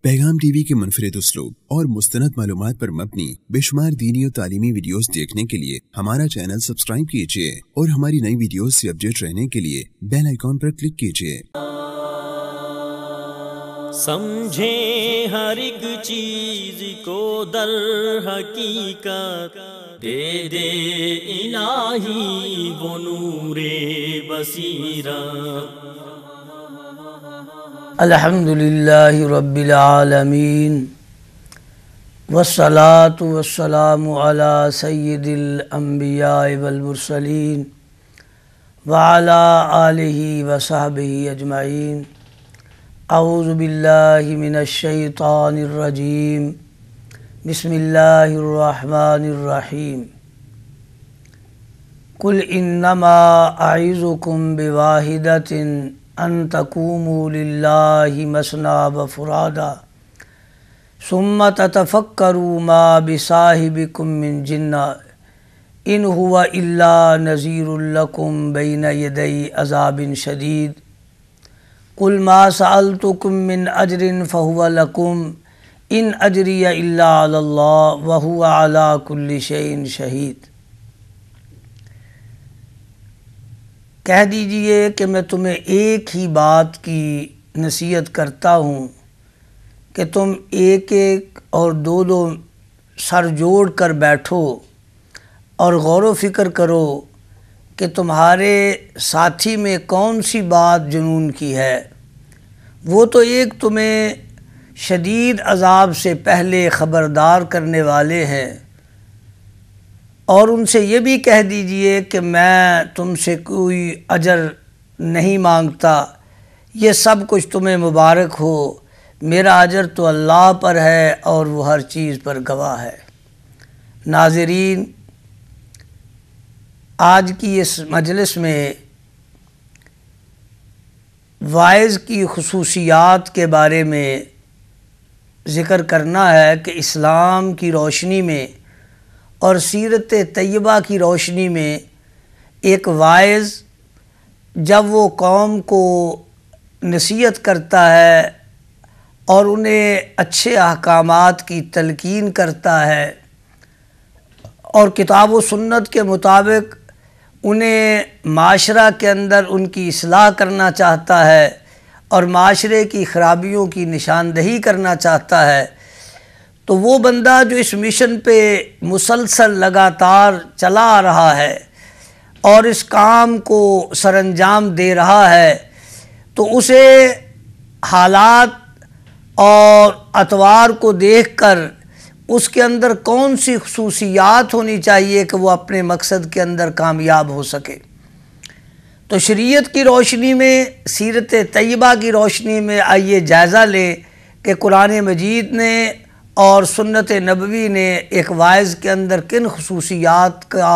پیغام T V کے منفرد اسلوب اور مستند معلومات پر مبنی بے شمار دینی اور تعلیمی ویڈیوز دیکھنے کے لیے ہمارا چینل سبسکرائب کیجیے اور ہماری نئی ویڈیوز سے اپڈیٹ رہنے کے لیے بیل آئیکن پر کلک کیجیے۔ سمجھیں ہر ایک چیز کو در حقیقت، دے دے الہی وہ نور بصیرت۔ الحمدللہ رب العالمین والصلاة والسلام علی سید الانبیاء والمرسلین وعلی آلہ وصحبہ اجمعین۔ اعوذ باللہ من الشیطان الرجیم، بسم اللہ الرحمن الرحیم۔ قل انما اعظکم بواحدۃ ان تقوموا للہ مثنی وفرادا ثم تتفکروا ما بصاحبکم من جنہ ان هو الا نذیر لکم بین یدی عذاب شدید۔ قل ما سألتکم من اجر فهو لکم ان اجری الا علی اللہ وهو علی کل شیء شہید۔ کہہ دیجئے کہ میں تمہیں ایک ہی بات کی نصیحت کرتا ہوں کہ تم ایک ایک اور دو دو سر جوڑ کر بیٹھو اور غور و فکر کرو کہ تمہارے ساتھی میں کون سی بات جنون کی ہے۔ وہ تو ایک تمہیں شدید عذاب سے پہلے خبردار کرنے والے ہیں، اور ان سے یہ بھی کہہ دیجئے کہ میں تم سے کوئی اجر نہیں مانگتا، یہ سب کچھ تمہیں مبارک ہو، میرا اجر تو اللہ پر ہے اور وہ ہر چیز پر گواہ ہے۔ ناظرین، آج کی اس مجلس میں واعظ کی خصوصیات کے بارے میں ذکر کرنا ہے کہ اسلام کی روشنی میں اور سیرت طیبہ کی روشنی میں ایک واعظ جب وہ قوم کو نصیحت کرتا ہے اور انہیں اچھے احکامات کی تلقین کرتا ہے اور کتاب و سنت کے مطابق انہیں معاشرہ کے اندر ان کی اصلاح کرنا چاہتا ہے اور معاشرے کی خرابیوں کی نشاندہی کرنا چاہتا ہے، تو وہ بندہ جو اس مشن پہ مسلسل لگاتار چلا آ رہا ہے اور اس کام کو سر انجام دے رہا ہے، تو اسے حالات اور اطوار کو دیکھ کر اس کے اندر کون سی خصوصیات ہونی چاہیے کہ وہ اپنے مقصد کے اندر کامیاب ہو سکے۔ تو شریعت کی روشنی میں، سیرت طیبہ کی روشنی میں آئیے جائزہ لیں کہ قرآن مجید نے اور سنت نبوی نے ایک واعظ کے اندر کن خصوصیات کا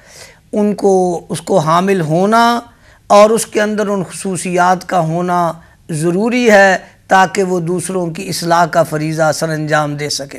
اس کو حامل ہونا اور اس کے اندر ان خصوصیات کا ہونا ضروری ہے تاکہ وہ دوسروں کی اصلاح کا فریضہ سر انجام دے سکے۔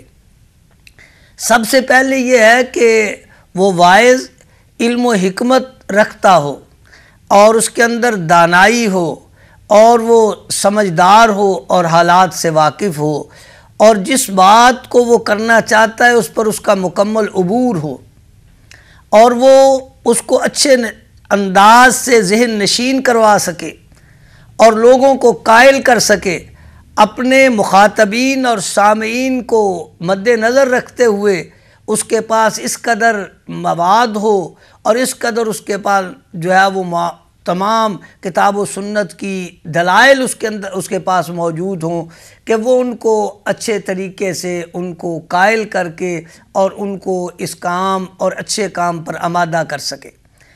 سب سے پہلے یہ ہے کہ وہ واعظ علم و حکمت رکھتا ہو اور اس کے اندر دانائی ہو اور وہ سمجھدار ہو اور حالات سے واقف ہو، اور جس بات کو وہ کرنا چاہتا ہے اس پر اس کا مکمل عبور ہو اور وہ اس کو اچھے انداز سے ذہن نشین کروا سکے اور لوگوں کو قائل کر سکے، اپنے مخاطبین اور سامعین کو مد نظر رکھتے ہوئے اس کے پاس اس قدر مواد ہو اور اس قدر اس کے پاس جو ہے وہ تمام کتاب و سنت کی دلائل اس کے پاس موجود ہوں کہ وہ ان کو اچھے طریقے سے ان کو قائل کر کے اور ان کو اس کام اور اچھے کام پر آمادہ کر سکے۔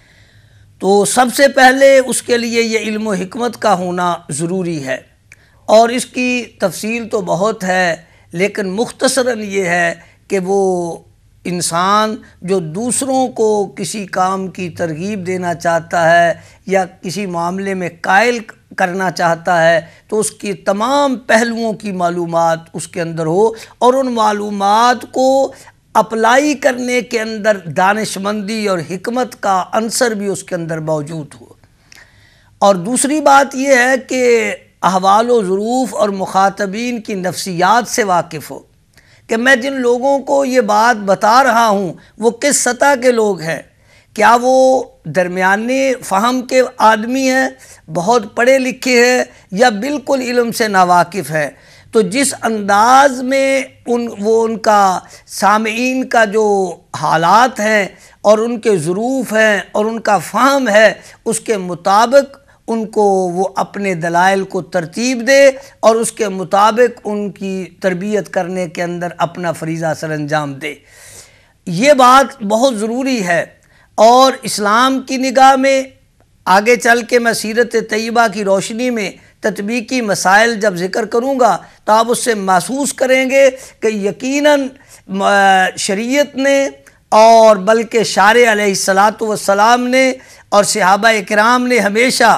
تو سب سے پہلے اس کے لیے یہ علم و حکمت کا ہونا ضروری ہے، اور اس کی تفصیل تو بہت ہے، لیکن مختصراً یہ ہے کہ وہ انسان جو دوسروں کو کسی کام کی ترغیب دینا چاہتا ہے یا کسی معاملے میں قائل کرنا چاہتا ہے تو اس کی تمام پہلوؤں کی معلومات اس کے اندر ہو اور ان معلومات کو اپلائی کرنے کے اندر دانش مندی اور حکمت کا عنصر بھی اس کے اندر موجود ہو۔ اور دوسری بات یہ ہے کہ احوال و ظروف اور مخاطبین کی نفسیات سے واقف ہو کہ میں جن لوگوں کو یہ بات بتا رہا ہوں وہ کس سطح کے لوگ ہیں، کیا وہ درمیانے فہم کے آدمی ہیں، بہت پڑھے لکھے ہیں، یا بالکل علم سے ناواقف ہے۔ تو جس انداز میں ان کا سامعین کا جو حالات ہیں اور ان کے ظروف ہیں اور ان کا فہم ہے، اس کے مطابق ان کو وہ اپنے دلائل کو ترتیب دے اور اس کے مطابق ان کی تربیت کرنے کے اندر اپنا فریضہ سر انجام دے۔ یہ بات بہت ضروری ہے، اور اسلام کی نگاہ میں آگے چل کے میں سیرت طیبہ کی روشنی میں تطبیقی مسائل جب ذکر کروں گا تو آپ اس سے محسوس کریں گے کہ یقیناً شریعت نے اور بلکہ شارع علیہ السلام نے اور صحابہ اکرام نے ہمیشہ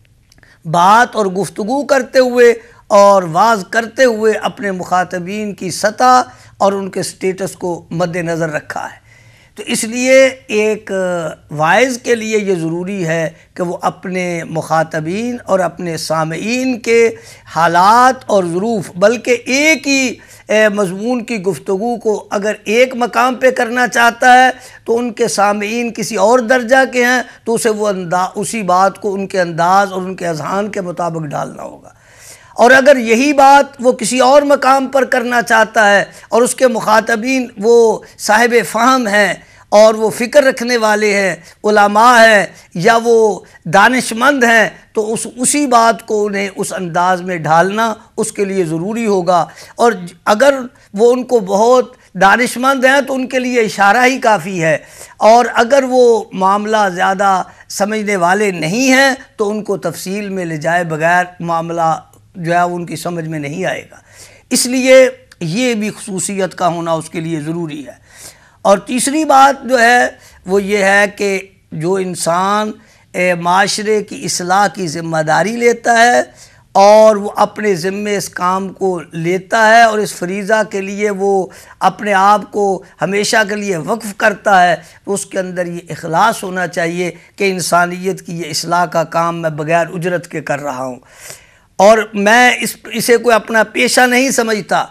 بات اور گفتگو کرتے ہوئے اور واعظ کرتے ہوئے اپنے مخاطبین کی سطح اور ان کے سٹیٹس کو مد نظر رکھا ہے۔ تو اس لیے ایک واعظ کے لیے یہ ضروری ہے کہ وہ اپنے مخاطبین اور اپنے سامعین کے حالات اور ظروف، بلکہ ایک ہی مضمون کی گفتگو کو اگر ایک مقام پہ کرنا چاہتا ہے تو ان کے سامعین کسی اور درجہ کے ہیں تو اسے وہ اسی بات کو ان کے انداز اور ان کے اذہان کے مطابق ڈالنا ہوگا، اور اگر یہی بات وہ کسی اور مقام پر کرنا چاہتا ہے اور اس کے مخاطبین وہ صاحب فہم ہیں اور وہ فکر رکھنے والے ہیں، علماء ہیں یا وہ دانش مند ہیں، تو اسی بات کو انہیں اس انداز میں ڈھالنا اس کے لیے ضروری ہوگا۔ اور اگر وہ ان کو بہت دانش مند ہیں تو ان کے لیے اشارہ ہی کافی ہے، اور اگر وہ معاملہ زیادہ سمجھنے والے نہیں ہیں تو ان کو تفصیل میں لے جائے بغیر معاملہ جو ہے ان کی سمجھ میں نہیں آئے گا۔ اس لیے یہ بھی خصوصیت کا ہونا اس کے لیے ضروری ہے۔ اور تیسری بات جو ہے وہ یہ ہے کہ جو انسان معاشرے کی اصلاح کی ذمہ داری لیتا ہے اور وہ اپنے ذمے اس کام کو لیتا ہے اور اس فریضہ کے لیے وہ اپنے آپ کو ہمیشہ کے لیے وقف کرتا ہے، تو اس کے اندر یہ اخلاص ہونا چاہیے کہ انسانیت کی یہ اصلاح کا کام میں بغیر اجرت کے کر رہا ہوں، اور میں اسے کوئی اپنا پیشہ نہیں سمجھتا،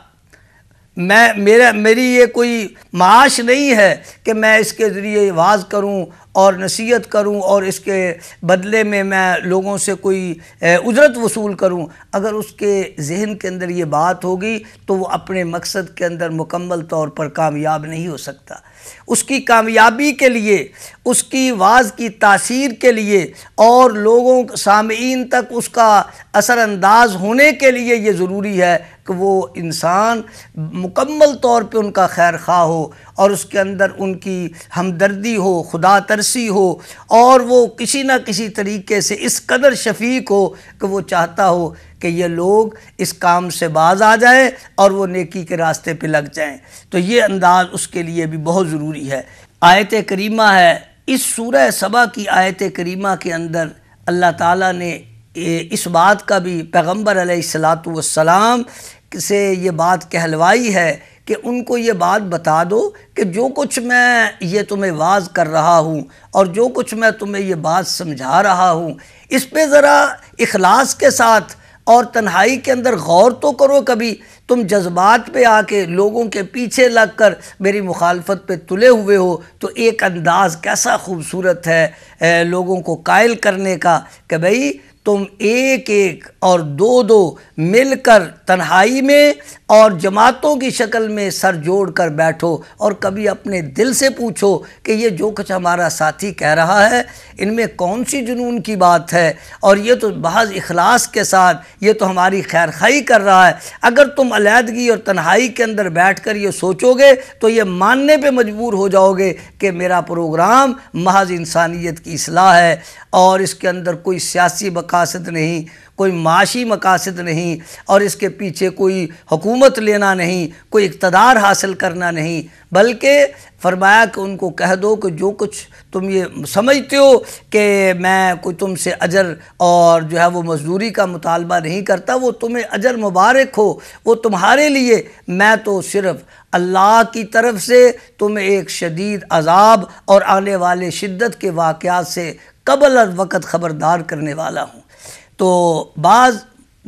میری یہ کوئی معاش نہیں ہے کہ میں اس کے ذریعے واعظ کروں اور نصیحت کروں اور اس کے بدلے میں لوگوں سے کوئی اجرت وصول کروں۔ اگر اس کے ذہن کے اندر یہ بات ہوگی تو وہ اپنے مقصد کے اندر مکمل طور پر کامیاب نہیں ہو سکتا۔ اس کی کامیابی کے لیے، اس کی واعظ کی تاثیر کے لیے اور لوگوں سامعین تک اس کا اثر انداز ہونے کے لیے یہ ضروری ہے کہ وہ انسان مکمل طور پہ ان کا خیر خواہ ہو اور اس کے اندر ان کی ہمدردی ہو، خدا ترسی ہو، اور وہ کسی نہ کسی طریقے سے اس قدر شفیق ہو کہ وہ چاہتا ہو کہ یہ لوگ اس کام سے باز آ جائیں اور وہ نیکی کے راستے پہ لگ جائیں۔ تو یہ انداز اس کے لیے بھی بہت ضروری ہے۔ آیت کریمہ ہے، اس سورہ سبا کی آیت کریمہ کے اندر اللہ تعالیٰ نے اس بات کا بھی پیغمبر علیہ السلام سے یہ بات کہلوائی ہے کہ ان کو یہ بات بتا دو کہ جو کچھ میں یہ تمہیں واعظ کر رہا ہوں اور جو کچھ میں تمہیں یہ بات سمجھا رہا ہوں، اس پہ ذرا اخلاص کے ساتھ اور تنہائی کے اندر غور تو کرو۔ کبھی تم جذبات پہ آ کے لوگوں کے پیچھے لگ کر میری مخالفت پہ تلے ہوئے ہو تو ایک انداز کیسا خوبصورت ہے لوگوں کو قائل کرنے کا کہ بھئی تم ایک ایک اور دو دو مل کر تنہائی میں اور جماعتوں کی شکل میں سر جوڑ کر بیٹھو اور کبھی اپنے دل سے پوچھو کہ یہ جو کچھ ہمارا ساتھی کہہ رہا ہے ان میں کون سی جنون کی بات ہے، اور یہ تو بہت اخلاص کے ساتھ یہ تو ہماری خیر خواہی کر رہا ہے۔ اگر تم علیحدگی اور تنہائی کے اندر بیٹھ کر یہ سوچو گے تو یہ ماننے پہ مجبور ہو جاؤ گے کہ میرا پروگرام محض انسانیت کی اصلاح ہے اور اس کے اندر کوئی سیاسی مقاصد نہیں، کوئی معاشی مقاصد نہیں، اور اس کے پیچھے کوئی حکومت لینا نہیں، کوئی اقتدار حاصل کرنا نہیں، بلکہ فرمایا کہ ان کو کہہ دو کہ جو کچھ تم یہ سمجھتے ہو کہ میں کوئی تم سے اجر اور جو ہے وہ مزدوری کا مطالبہ نہیں کرتا، وہ تمہیں اجر مبارک ہو، وہ تمہارے لیے، میں تو صرف اللہ کی طرف سے تمہیں ایک شدید عذاب اور آنے والے شدت کے واقعات سے قبل از وقت خبردار کرنے والا ہوں۔ تو بعض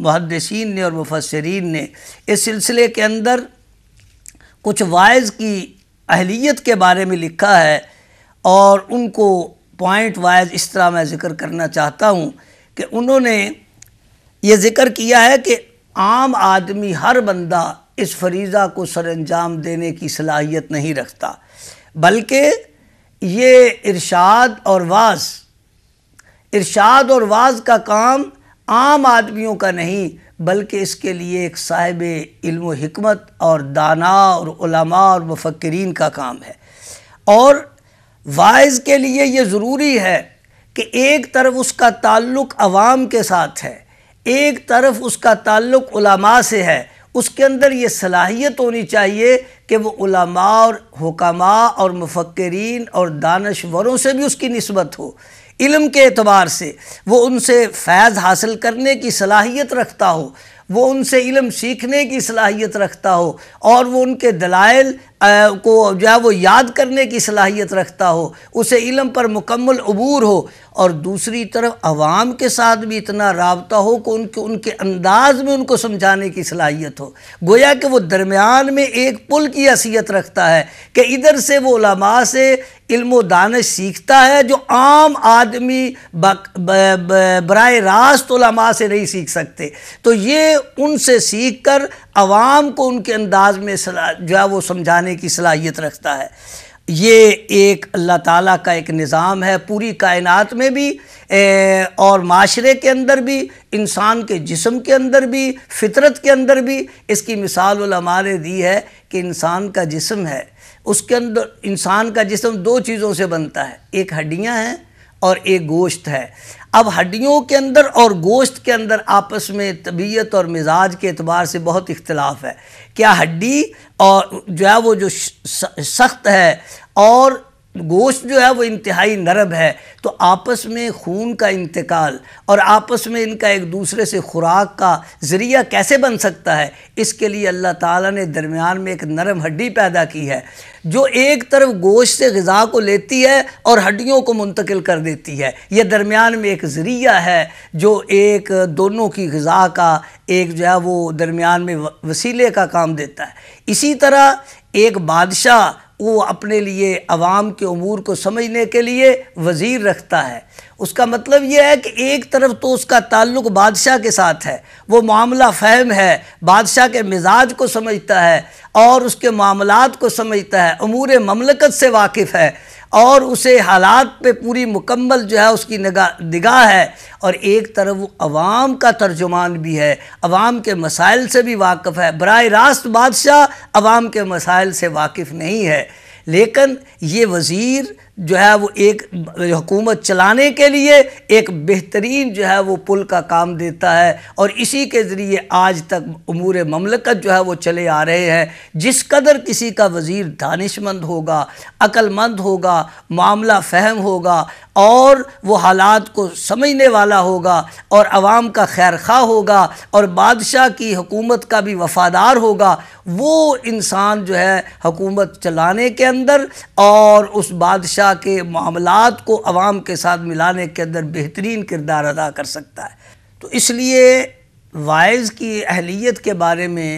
محدثین نے اور مفسرین نے اس سلسلے کے اندر کچھ واعظ کی اہلیت کے بارے میں لکھا ہے، اور ان کو پوائنٹ وائز اس طرح میں ذکر کرنا چاہتا ہوں کہ انہوں نے یہ ذکر کیا ہے کہ عام آدمی، ہر بندہ اس فریضہ کو سر انجام دینے کی صلاحیت نہیں رکھتا، بلکہ یہ ارشاد اور واعظ کا کام عام آدمیوں کا نہیں، بلکہ اس کے لیے ایک صاحب علم و حکمت اور دانا اور علماء اور مفکرین کا کام ہے۔ اور واعظ کے لیے یہ ضروری ہے کہ ایک طرف اس کا تعلق عوام کے ساتھ ہے، ایک طرف اس کا تعلق علماء سے ہے، اس کے اندر یہ صلاحیت ہونی چاہیے کہ وہ علماء اور حکماء اور مفکرین اور دانشوروں سے بھی اس کی نسبت ہو، علم کے اعتبار سے وہ ان سے فیض حاصل کرنے کی صلاحیت رکھتا ہو، وہ ان سے علم سیکھنے کی صلاحیت رکھتا ہو، اور وہ ان کے دلائل کو جو ہے وہ یاد کرنے کی صلاحیت رکھتا ہو، اسے علم پر مکمل عبور ہو، اور دوسری طرف عوام کے ساتھ بھی اتنا رابطہ ہو کہ ان کے انداز میں ان کو سمجھانے کی صلاحیت ہو، گویا کہ وہ درمیان میں ایک پل کی حیثیت رکھتا ہے کہ ادھر سے وہ علماء سے علم و دانش سیکھتا ہے جو عام آدمی براہ راست علماء سے نہیں سیکھ سکتے، تو یہ ان سے سیکھ کر عوام کو ان کے انداز میں جو ہے وہ سمجھانے کی صلاحیت رکھتا ہے۔ یہ ایک اللہ تعالیٰ کا ایک نظام ہے، پوری کائنات میں بھی اور معاشرے کے اندر بھی، انسان کے جسم کے اندر بھی، فطرت کے اندر بھی۔ اس کی مثال علماء نے دی ہے کہ انسان کا جسم ہے، اس کے اندر انسان کا جسم دو چیزوں سے بنتا ہے، ایک ہڈیاں ہیں اور ایک گوشت ہے۔ اب ہڈیوں کے اندر اور گوشت کے اندر آپس میں طبیعت اور مزاج کے اعتبار سے بہت اختلاف ہے۔ کیا ہڈی اور جو ہے وہ جو سخت ہے اور گوشت جو ہے وہ انتہائی نرم ہے، تو آپس میں خون کا انتقال اور آپس میں ان کا ایک دوسرے سے خوراک کا ذریعہ کیسے بن سکتا ہے؟ اس کے لیے اللہ تعالیٰ نے درمیان میں ایک نرم ہڈی پیدا کی ہے جو ایک طرف گوشت سے غذا کو لیتی ہے اور ہڈیوں کو منتقل کر دیتی ہے۔ یہ درمیان میں ایک ذریعہ ہے جو ایک دونوں کی غذا کا ایک جو ہے وہ درمیان میں وسیلے کا کام دیتا ہے۔ اسی طرح ایک بادشاہ وہ اپنے لیے عوام کے امور کو سمجھنے کے لیے وزیر رکھتا ہے۔ اس کا مطلب یہ ہے کہ ایک طرف تو اس کا تعلق بادشاہ کے ساتھ ہے، وہ معاملہ فہم ہے، بادشاہ کے مزاج کو سمجھتا ہے اور اس کے معاملات کو سمجھتا ہے، امور مملکت سے واقف ہے، اور اسے حالات پہ پوری مکمل جو ہے اس کی نگاہ ہے، اور ایک طرف وہ عوام کا ترجمان بھی ہے، عوام کے مسائل سے بھی واقف ہے۔ براہ راست بادشاہ عوام کے مسائل سے واقف نہیں ہے، لیکن یہ وزیر جو ہے وہ ایک حکومت چلانے کے لیے ایک بہترین جو ہے وہ پل کا کام دیتا ہے، اور اسی کے ذریعے آج تک امور مملکت جو ہے وہ چلے آ رہے ہیں۔ جس قدر کسی کا وزیر دانش مند ہوگا، عقل مند ہوگا، معاملہ فہم ہوگا، اور وہ حالات کو سمجھنے والا ہوگا اور عوام کا خیر خواہ ہوگا اور بادشاہ کی حکومت کا بھی وفادار ہوگا، وہ انسان جو ہے حکومت چلانے کے اندر اور اس بادشاہ کے معاملات کو عوام کے ساتھ ملانے کے اندر بہترین کردار ادا کر سکتا ہے۔ تو اس لیے واعظ کی اہلیت کے بارے میں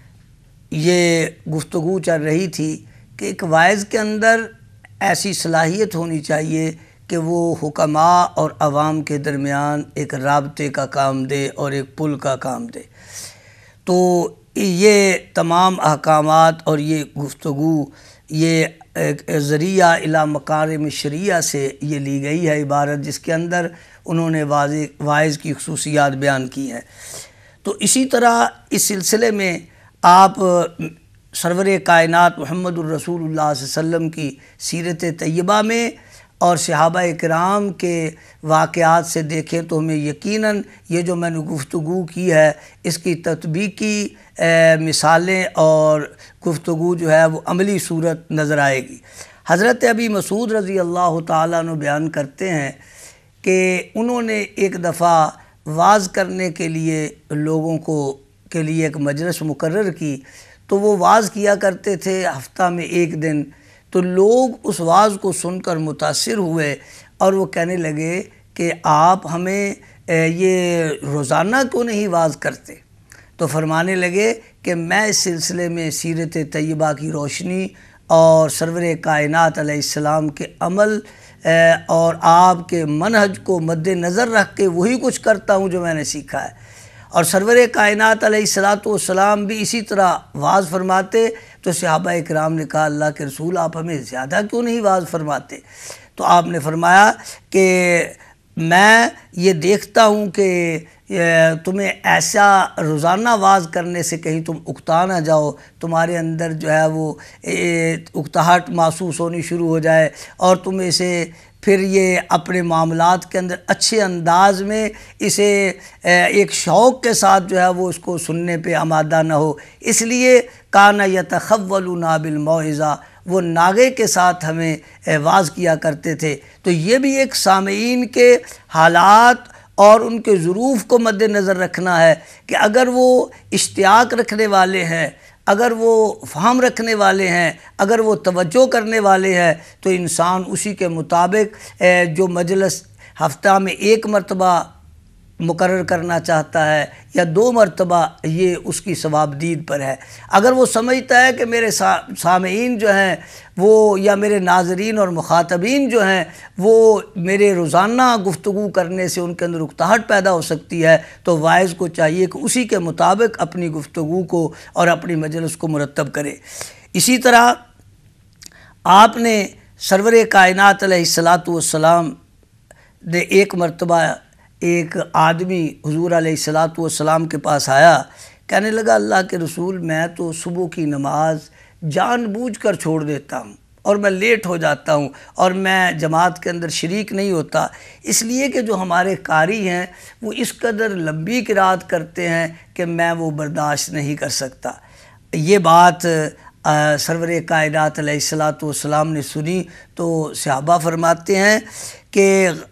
یہ گفتگو چل رہی تھی کہ ایک واعظ کے اندر ایسی صلاحیت ہونی چاہیے کہ وہ حکماء اور عوام کے درمیان ایک رابطے کا کام دے اور ایک پل کا کام دے۔ تو یہ تمام احکامات اور یہ گفتگو یہ ذریعہ الی مکارم شریعہ سے یہ لی گئی ہے عبارت، جس کے اندر انہوں نے واعظ کی خصوصیات بیان کی ہیں۔ تو اسی طرح اس سلسلے میں آپ سرور کائنات محمد الرسول اللہ صلی اللہ علیہ وسلم کی سیرت طیبہ میں اور صحابہ کرام کے واقعات سے دیکھیں تو ہمیں یقیناً یہ جو میں نے گفتگو کی ہے اس کی تطبیقی مثالیں اور گفتگو جو ہے وہ عملی صورت نظر آئے گی۔ حضرت ابی مسعود رضی اللہ تعالیٰ عنہ بیان کرتے ہیں کہ انہوں نے ایک دفعہ وعظ کرنے کے لیے لوگوں کے لیے ایک مجلس مقرر کی، تو وہ وعظ کیا کرتے تھے ہفتہ میں ایک دن۔ تو لوگ اس وعظ کو سن کر متاثر ہوئے اور وہ کہنے لگے کہ آپ ہمیں یہ روزانہ کیوں نہیں واز کرتے؟ تو فرمانے لگے کہ میں اس سلسلے میں سیرت طیبہ کی روشنی اور سرور کائنات علیہ السلام کے عمل اور آپ کے منہج کو مد نظر رکھ کے وہی کچھ کرتا ہوں جو میں نے سیکھا ہے۔ اور سرور کائنات علیہ السلام بھی اسی طرح واز فرماتے، تو صحابہ کرام نے کہا اللہ کے رسول آپ ہمیں زیادہ کیوں نہیں واز فرماتے؟ تو آپ نے فرمایا کہ میں یہ دیکھتا ہوں کہ تمہیں ایسا روزانہ واز کرنے سے کہیں تم اکتا نہ جاؤ، تمہارے اندر جو ہے وہ اکتاہٹ محسوس ہونی شروع ہو جائے اور تم اسے پھر یہ اپنے معاملات کے اندر اچھے انداز میں اسے ایک شوق کے ساتھ جو ہے وہ اس کو سننے پہ آمادہ نہ ہو۔ اس لیے کان یتخولنا بالموعظہ، وہ ناغے کے ساتھ ہمیں واز کیا کرتے تھے۔ تو یہ بھی ایک سامعین کے حالات اور ان کے ظروف کو مد نظر رکھنا ہے کہ اگر وہ اشتیاق رکھنے والے ہیں، اگر وہ فہم رکھنے والے ہیں، اگر وہ توجہ کرنے والے ہیں، تو انسان اسی کے مطابق جو مجلس ہفتہ میں ایک مرتبہ مقرر کرنا چاہتا ہے یا 2 مرتبہ، یہ اس کی ثوابدید پر ہے۔ اگر وہ سمجھتا ہے کہ میرے سامعین جو ہیں وہ یا میرے ناظرین اور مخاطبین جو ہیں وہ میرے روزانہ گفتگو کرنے سے ان کے اندر اکتاہٹ پیدا ہو سکتی ہے، تو واعظ کو چاہیے کہ اسی کے مطابق اپنی گفتگو کو اور اپنی مجلس کو مرتب کرے۔ اسی طرح آپ نے سرور کائنات علیہ السلام نے ایک مرتبہ ایک آدمی حضور علیہ السلام کے پاس آیا، کہنے لگا اللہ کے رسول میں تو صبح کی نماز جان بوجھ کر چھوڑ دیتا ہوں اور میں لیٹ ہو جاتا ہوں اور میں جماعت کے اندر شریک نہیں ہوتا، اس لیے کہ جو ہمارے قاری ہیں وہ اس قدر لمبی قرات کرتے ہیں کہ میں وہ برداشت نہیں کر سکتا۔ یہ بات سرور کائنات علیہ السلام نے سنی تو صحابہ فرماتے ہیں کہ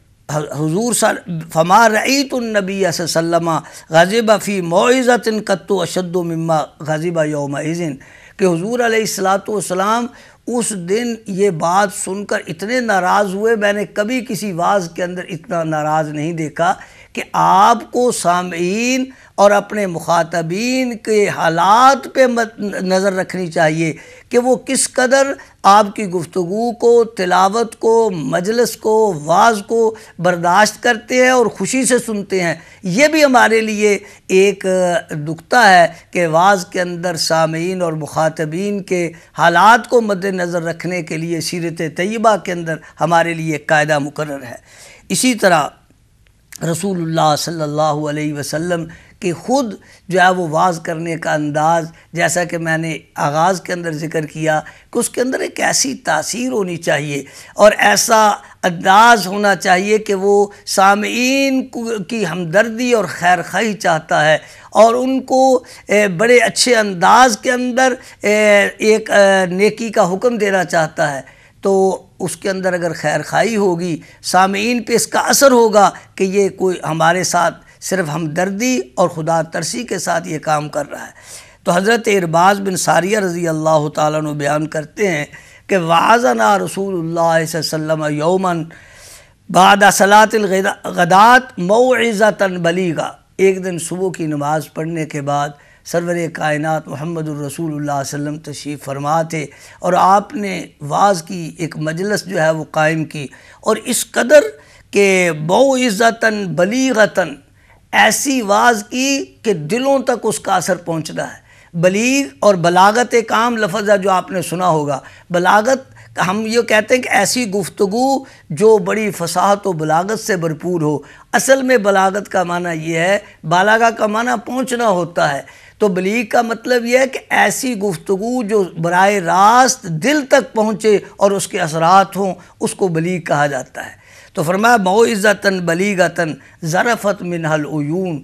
حضور فما رأیت النبی صلی اللہ علیہ وسلم غضب فی موعظۃ قط اشد مما غضب یومئذ، کہ حضور علیہ السلام اس دن یہ بات سن کر اتنے ناراض ہوئے، میں نے کبھی کسی واعظ کے اندر اتنا ناراض نہیں دیکھا کہ آپ کو سامعین اور اپنے مخاطبین کے حالات پہ نظر رکھنی چاہیے کہ وہ کس قدر آپ کی گفتگو کو، تلاوت کو، مجلس کو، واعظ کو برداشت کرتے ہیں اور خوشی سے سنتے ہیں۔ یہ بھی ہمارے لیے ایک نکتہ ہے کہ واعظ کے اندر سامعین اور مخاطبین کے حالات کو مد نظر رکھنے کے لیے سیرت طیبہ کے اندر ہمارے لیے ایک قاعدہ مقرر ہے۔ اسی طرح رسول اللہ صلی اللہ علیہ وسلم کہ خود جو ہے وہ واعظ کرنے کا انداز، جیسا کہ میں نے آغاز کے اندر ذکر کیا کہ اس کے اندر ایک ایسی تاثیر ہونی چاہیے اور ایسا انداز ہونا چاہیے کہ وہ سامعین کی ہمدردی اور خیر خواہی چاہتا ہے اور ان کو بڑے اچھے انداز کے اندر ایک نیکی کا حکم دینا چاہتا ہے۔ تو اس کے اندر اگر خیر خواہی ہوگی، سامعین پہ اس کا اثر ہوگا کہ یہ کوئی ہمارے ساتھ صرف ہمدردی اور خدا ترسی کے ساتھ یہ کام کر رہا ہے۔ تو حضرت ارباز بن ساریہ رضی اللہ تعالیٰ عنہ بیان کرتے ہیں کہ وعظنا رسول اللہ صلی اللہ علیہ وسلم یوماً بعد صلاۃ الغدات موعظۃ بلیغہ، ایک دن صبح کی نماز پڑھنے کے بعد سرور کائنات محمد الرسول اللہ صلی اللہ علیہ وسلم تشریف فرما تھے اور آپ نے واعظ کی ایک مجلس جو ہے وہ قائم کی، اور اس قدر کہ موعظۃ بلیغۃ، ایسی واعظ کی کہ دلوں تک اس کا اثر پہنچنا ہے۔ بلیغ اور بلاغت ایک عام لفظ ہے جو آپ نے سنا ہوگا۔ بلاغت ہم یہ کہتے ہیں کہ ایسی گفتگو جو بڑی فصاحت و بلاغت سے بھرپور ہو، اصل میں بلاغت کا معنی یہ ہے، بالغہ کا معنی پہنچنا ہوتا ہے، تو بلیغ کا مطلب یہ ہے کہ ایسی گفتگو جو براہ راست دل تک پہنچے اور اس کے اثرات ہوں، اس کو بلیغ کہا جاتا ہے۔ تو فرمایا موعظۃ بلیغۃ ظرفت منها العیون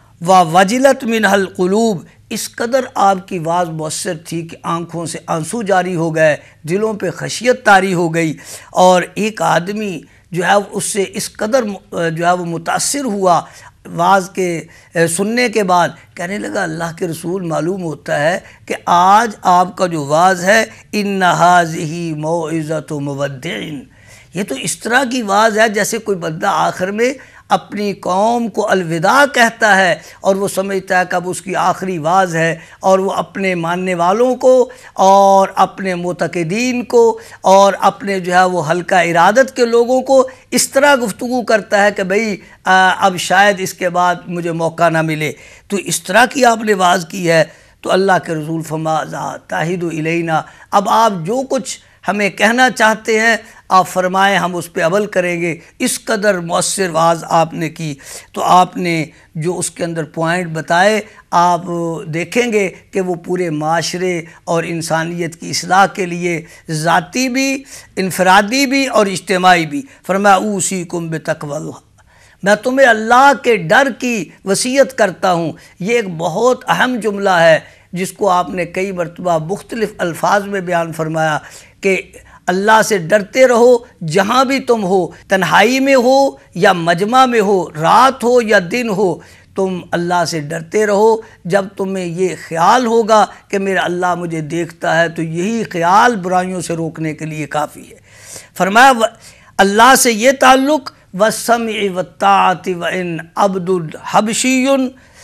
ووجلت منها القلوب، اس قدر آپ کی واعظ مؤثر تھی کہ آنکھوں سے آنسو جاری ہو گئے، دلوں پہ خشیت طاری ہو گئی، اور ایک آدمی جو ہے اس سے اس قدر جو ہے وہ متاثر ہوا واعظ کے سننے کے بعد، کہنے لگا اللہ کے رسول معلوم ہوتا ہے کہ آج آپ کا جو واعظ ہے ان هذه موعظۃ مودع، یہ تو اس طرح کی واعظ ہے جیسے کوئی بندہ آخر میں اپنی قوم کو الوداع کہتا ہے اور وہ سمجھتا ہے کہ اب اس کی آخری واز ہے، اور وہ اپنے ماننے والوں کو اور اپنے معتقدین کو اور اپنے جو ہے وہ حلقہ ارادت کے لوگوں کو اس طرح گفتگو کرتا ہے کہ بھئی اب شاید اس کے بعد مجھے موقع نہ ملے. تو اس طرح کی آپ نے واز کی ہے. تو اللہ کے رسول فماذا تعہد الینا، اب آپ جو کچھ ہمیں کہنا چاہتے ہیں آپ فرمائیں، ہم اس پہ عمل کریں گے. اس قدر مؤثر واز آپ نے کی. تو آپ نے جو اس کے اندر پوائنٹ بتائے آپ دیکھیں گے کہ وہ پورے معاشرے اور انسانیت کی اصلاح کے لیے ذاتی بھی، انفرادی بھی اور اجتماعی بھی. فرمایا اوصیکم بتقوی اللہ، میں تمہیں اللہ کے ڈر کی وصیت کرتا ہوں. یہ ایک بہت اہم جملہ ہے جس کو آپ نے کئی مرتبہ مختلف الفاظ میں بیان فرمایا کہ اللہ سے ڈرتے رہو جہاں بھی تم ہو، تنہائی میں ہو یا مجمع میں ہو، رات ہو یا دن ہو، تم اللہ سے ڈرتے رہو. جب تمہیں یہ خیال ہوگا کہ میرا اللہ مجھے دیکھتا ہے تو یہی خیال برائیوں سے روکنے کے لیے کافی ہے. فرمایا اللہ سے یہ تعلق وَالسَّمْعِ وَالطَّاعَةِ وَإِنْ عَبْدٌ حَبْشِيٌّ،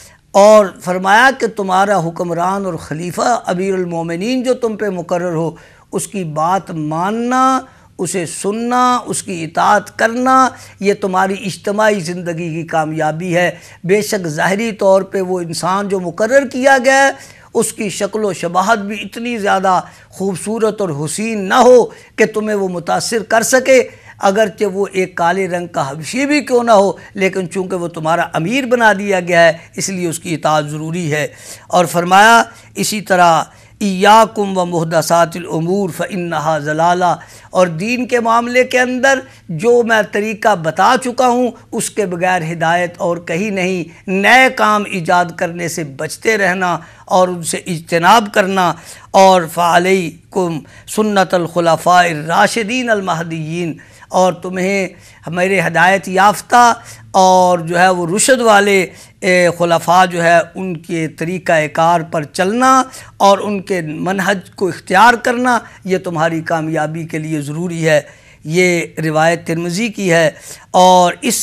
اور فرمایا کہ تمہارا حکمران اور خلیفہ امیر المومنین جو تم پہ مقرر ہو اس کی بات ماننا، اسے سننا، اس کی اطاعت کرنا، یہ تمہاری اجتماعی زندگی کی کامیابی ہے. بے شک ظاہری طور پہ وہ انسان جو مقرر کیا گیا ہے اس کی شکل و شباہت بھی اتنی زیادہ خوبصورت اور حسین نہ ہو کہ تمہیں وہ متاثر کر سکے، اگرچہ وہ ایک کالے رنگ کا حبشی بھی کیوں نہ ہو، لیکن چونکہ وہ تمہارا امیر بنا دیا گیا ہے اس لیے اس کی اطاعت ضروری ہے. اور فرمایا اسی طرح ایاکم و محدثات الامور فانہا ضلالہ، اور دین کے معاملے کے اندر جو میں طریقہ بتا چکا ہوں اس کے بغیر ہدایت اور کہیں نہیں. نئے کام ایجاد کرنے سے بچتے رہنا اور ان سے اجتناب کرنا. اور فعلیکم سنت الخلفاء الراشدین المہدیین، اور تمہیں میرے ہدایت یافتہ اور جو ہے وہ رشد والے خلفاء جو ہے ان کے طریقہ کار پر چلنا اور ان کے منہج کو اختیار کرنا یہ تمہاری کامیابی کے لیے ضروری ہے. یہ روایت ترمذی کی ہے. اور اس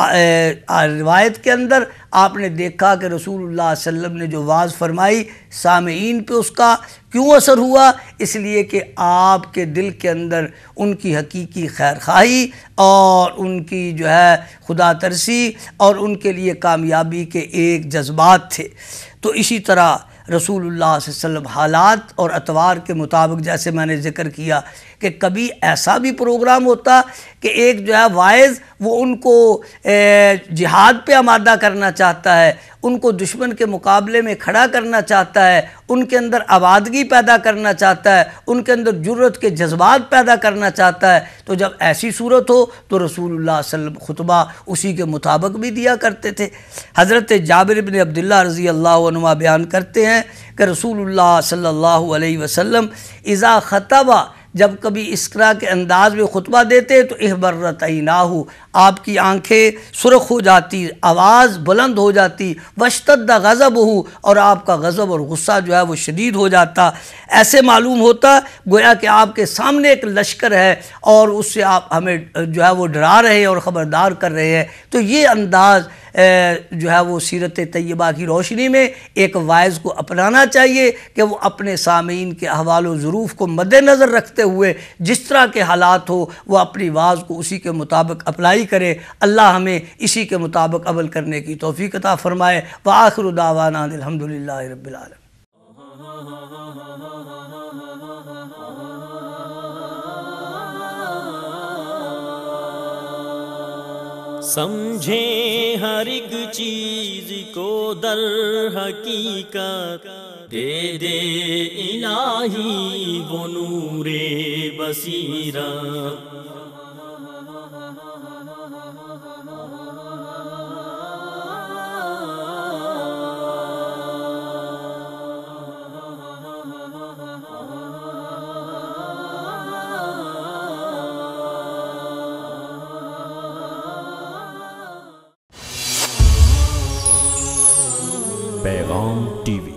روایت کے اندر آپ نے دیکھا کہ رسول اللہ صلی اللہ علیہ وسلم نے جو واز فرمائی سامعین پہ اس کا کیوں اثر ہوا، اس لیے کہ آپ کے دل کے اندر ان کی حقیقی خیرخواہی اور ان کی جو ہے خدا ترسی اور ان کے لیے کامیابی کے ایک جذبات تھے. تو اسی طرح رسول اللہ صلی اللہ علیہ وسلم حالات اور اتوار کے مطابق جیسے میں نے ذکر کیا کہ کبھی ایسا بھی پروگرام ہوتا کہ ایک جو ہے واعظ وہ ان کو جہاد پہ آمادہ کرنا چاہتا ہے، ان کو دشمن کے مقابلے میں کھڑا کرنا چاہتا ہے، ان کے اندر آبادگی پیدا کرنا چاہتا ہے، ان کے اندر جرت کے جذبات پیدا کرنا چاہتا ہے. تو جب ایسی صورت ہو تو رسول اللہ صلی اللہ علیہ وسلم خطبہ اسی کے مطابق بھی دیا کرتے تھے. حضرت جابر بن عبداللہ رضی اللہ عنہما بیان کرتے ہیں کہ رسول اللہ صلی اللہ علیہ وسلم اذا خطبہ، جب کبھی اس طرح کے انداز میں خطبہ دیتے تو احبرت عیناہ، آپ کی آنکھیں سرخ ہو جاتی، آواز بلند ہو جاتی، واشتد غضبہ، اور آپ کا غضب اور غصہ جو ہے وہ شدید ہو جاتا. ایسے معلوم ہوتا گویا کہ آپ کے سامنے ایک لشکر ہے اور اس سے آپ ہمیں جو ہے وہ ڈرا رہے ہیں اور خبردار کر رہے ہیں. تو یہ انداز جو ہے وہ سیرت طیبہ کی روشنی میں ایک واعظ کو اپنانا چاہیے کہ وہ اپنے سامعین کے احوال و ظروف کو مد نظر رکھتے ہوئے جس طرح کے حالات ہو وہ اپنی واعظ کو اسی کے مطابق اپلائی کرے. اللہ ہمیں اسی کے مطابق عمل کرنے کی توفیق عطا فرمائے. وآخر دعوانا الحمدللہ رب العالمین. سمجھیں ہر ایک چیز کو در حقیقت، دے دے الہی وہ نور بصیرت. پیغام ٹی وی